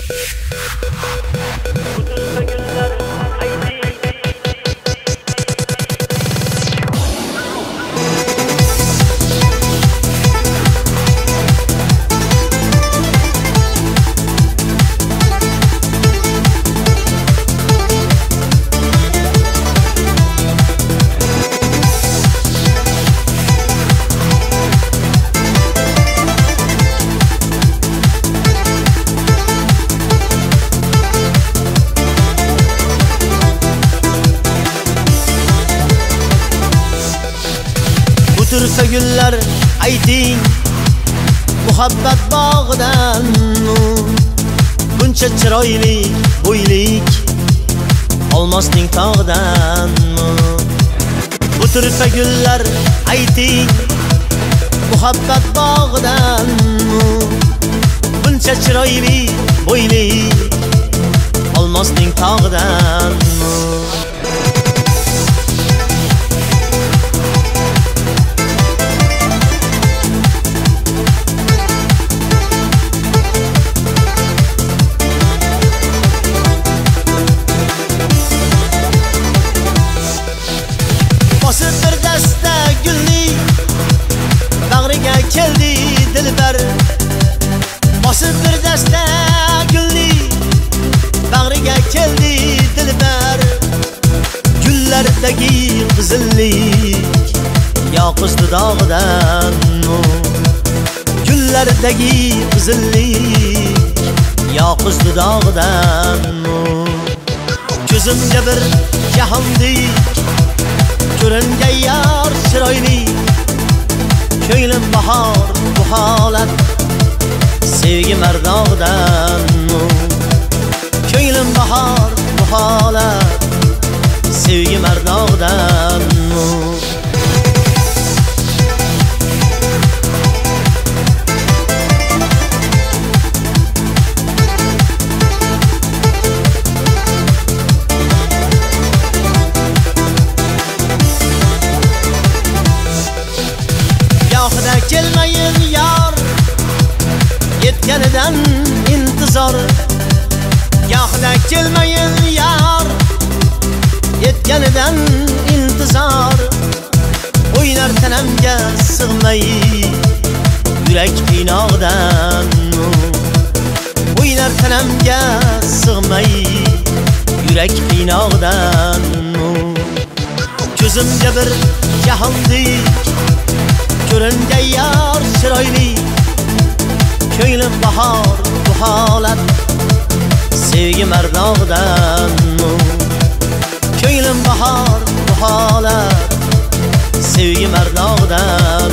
Tursa gullar ayting muhabbat bog'idanmi? Buncha chiroyli bo'ylik olmosning tog'idanmi? Bu tursa gullar ayting muhabbat bog'idanmi? Buncha chiroyli bo'ylik olmosning tog'idanmi? Bir dasta gulni bag'riga keldi dilbar. Bosib bir dasta gulni bag'riga keldi dilbar. Gullardagi qizillik yoqish dudog'idan. Gullardagi qizillik yoqish dudog'idan. Ko'zimga bir jahondek ko'ringan yar chiroyli, ko'nglim bahor bu holat sevgi mardog'idan. Ko'nglim bahor bu holat sevgi mardog'idan. Kelmayin yar yetganidan intizor. Yo'qda kelmayin yar yetganidan intizor. O'ynar tanamga sig'may yurak qiynog'idan. O'ynar tanamga sig'may yurak qiynog'idan. Ko'zimga bir jahondek ko'ringan yar chiroyli, ko'nglim bahor bu holat sevgi mardog'idan. Ko'nglim bahor bu holat sevgi mardog'idan.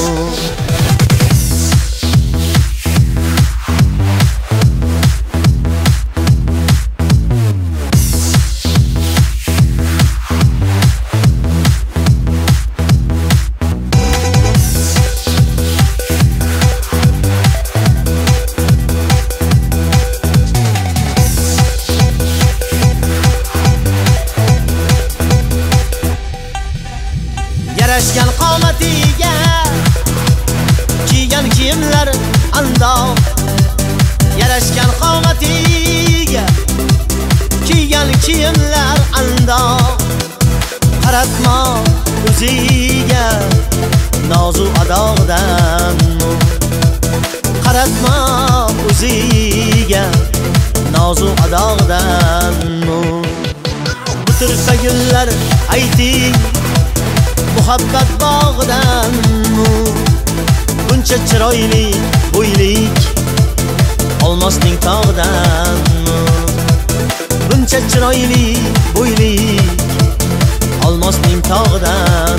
Yarashgan qomatiga kiygan kiyimlar andoq. Yarashgan qomatiga kiygan kiyimlar andoq. Qaratma o'ziga nozu adog'idan. Qaratma o'ziga nozu adog'idan. Bitirsa gullar ayting muhabbat bog'idan. Buncha chiroyli bo'ylik olmosning tog'idan. Buncha chiroyli bo'ylik olmosning tog'idan.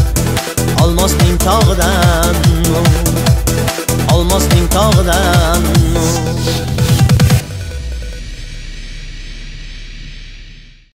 Olmosning tog'idan. Olmosning tog'idan.